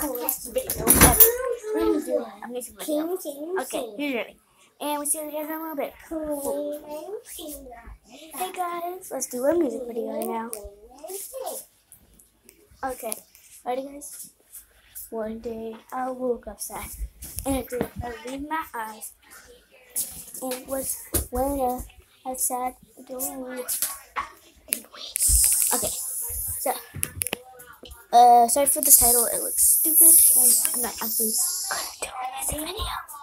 coolest video ever. We're gonna do an amazing video. Okay, here's ready. And we'll see you guys in a little bit. Hey guys, let's do a music video right now. Okay, ready guys? One day I woke up sad and I couldn't believe my eyes. And it was when I sat doing. Okay, so sorry for this title. It looks stupid, and I'm not actually gonna do an amazing video.